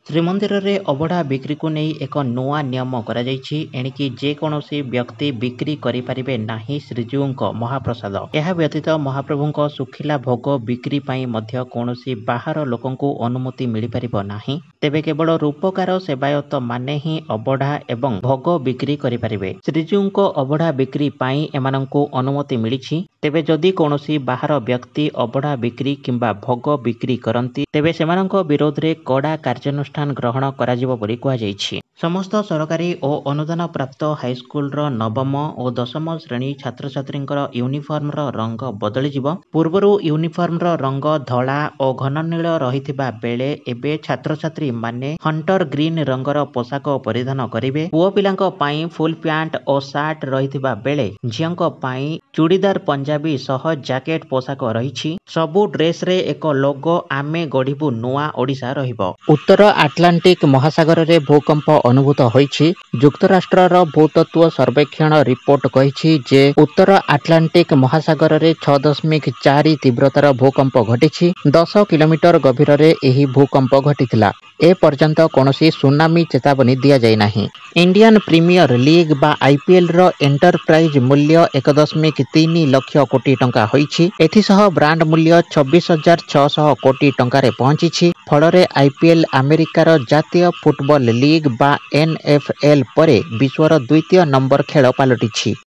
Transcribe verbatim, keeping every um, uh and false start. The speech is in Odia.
ଶ୍ରୀମନ୍ଦିର ରେ ଅବଢା ବିକ୍ରିକୁ ନେଇ ଏକ ନୂଆ ନିୟମ କରାଯାଇଛି। ଏଣିକି ଯେକୌଣସି ବ୍ୟକ୍ତି ବିକ୍ରି କରିପାରିବେ ନାହିଁ ଶ୍ରୀଜୀଉଙ୍କ ମହାପ୍ରସାଦ। ଏହା ବ୍ୟତୀତ ମହାପ୍ରଭୁଙ୍କ ଶୁଖିଲା ଭୋଗ ବିକ୍ରି ପାଇଁ ମଧ୍ୟ କୌଣସି ବାହାର ଲୋକଙ୍କୁ ଅନୁମତି ମିଳିପାରିବ ନାହିଁ। ତେବେ କେବଳ ରୂପକାର ସେବାୟତ ମାନେ ହିଁ ଅବଢା ଏବଂ ଭୋଗ ବିକ୍ରି କରିପାରିବେ। ଶ୍ରୀଜୀଉଙ୍କ ଅବଢା ବିକ୍ରି ପାଇଁ ଏମାନଙ୍କୁ ଅନୁମତି ମିଳିଛି। ତେବେ ଯଦି କୌଣସି ବାହାର ବ୍ୟକ୍ତି ଅବଢା ବିକ୍ରି କିମ୍ବା ଭୋଗ ବିକ୍ରି କରନ୍ତି ତେବେ ସେମାନଙ୍କ ବିରୋଧରେ କଡ଼ା କାର୍ଯ୍ୟାନୁଷ୍ଠାନ ଗ୍ରହଣ କରାଯିବ ବୋଲି କୁହାଯାଇଛି। ସମସ୍ତ ସରକାରୀ ଓ ଅନୁଦାନ ପ୍ରାପ୍ତ ହାଇସ୍କୁଲର ନବମ ଓ ଦଶମ ଶ୍ରେଣୀ ଛାତ୍ରଛାତ୍ରୀଙ୍କର ୟୁନିଫର୍ମର ରଙ୍ଗ ବଦଳିଯିବ। ପୂର୍ବରୁ ୟୁନିଫର୍ମର ରଙ୍ଗ ଧଳା ଓ ଘନନୀଳ ରହିଥିବା ବେଳେ ଏବେ ଛାତ୍ରଛାତ୍ରୀ ମାନେ ହଣ୍ଟର ଗ୍ରୀନ ରଙ୍ଗର ପୋଷାକ ପରିଧାନ କରିବେ। ପୁଅ ପିଲାଙ୍କ ପାଇଁ ଫୁଲ ପ୍ୟାଣ୍ଟ ଓ ସାର୍ଟ ରହିଥିବା ବେଳେ ଝିଅଙ୍କ ପାଇଁ ଚୁଡ଼ିଦାର ପଞ୍ଜାବୀ ସହ ଜ୍ୟାକେଟ ପୋଷାକ ରହିଛି। ସବୁ ଡ୍ରେସରେ ଏକ ଲୋଗୋ ଆମେ ଗଢିବୁ ନୂଆ ଓଡ଼ିଶା ରହିବ। ଉତ୍ତର ଆଟଲାଣ୍ଟିକ ମହାସାଗରରେ ଭୂକମ୍ପ ଅନୁଭୂତ ହୋଇଛି। ଯୁକ୍ତରାଷ୍ଟ୍ରର ଭୂତତ୍ତ୍ୱ ସର୍ବେକ୍ଷଣ ରିପୋର୍ଟ କହିଛି ଯେ ଉତ୍ତର ଆଟଲାଣ୍ଟିକ ମହାସାଗରରେ ଛଅ ଦଶମିକ ଚାରି ତୀବ୍ରତାର ଭୂକମ୍ପ ଘଟିଛି। ଦଶ କିଲୋମିଟର ଗଭୀରରେ ଏହି ଭୂକମ୍ପ ଘଟିଥିଲା। ଏ ପର୍ଯ୍ୟନ୍ତ କୌଣସି ସୁନାମି ଚେତାବନୀ ଦିଆଯାଇ ନାହିଁ। ଇଣ୍ଡିଆନ ପ୍ରିମିୟର ଲିଗ୍ ବା ଆଇପିଏଲର ଏଣ୍ଟରପ୍ରାଇଜ ମୂଲ୍ୟ ଏକ ଦଶମିକ ତିନି ଲକ୍ଷ କୋଟି ଟଙ୍କା ହୋଇଛି। ଏଥିସହ ବ୍ରାଣ୍ଡ ମୂଲ୍ୟ ଚବିଶ ହଜାର ଛଅଶହ କୋଟି ଟଙ୍କାରେ ପହଞ୍ଚିଛି। ଫଳରେ ଆଇପିଏଲ ଆମେରିକାର ଜାତୀୟ ଫୁଟବଲ ଲିଗ୍ ବା ଏନ୍ଏଫ୍ଏଲ୍ ପରେ ବିଶ୍ୱର ଦ୍ୱିତୀୟ ନମ୍ବର ଖେଳ ପାଲଟିଛି।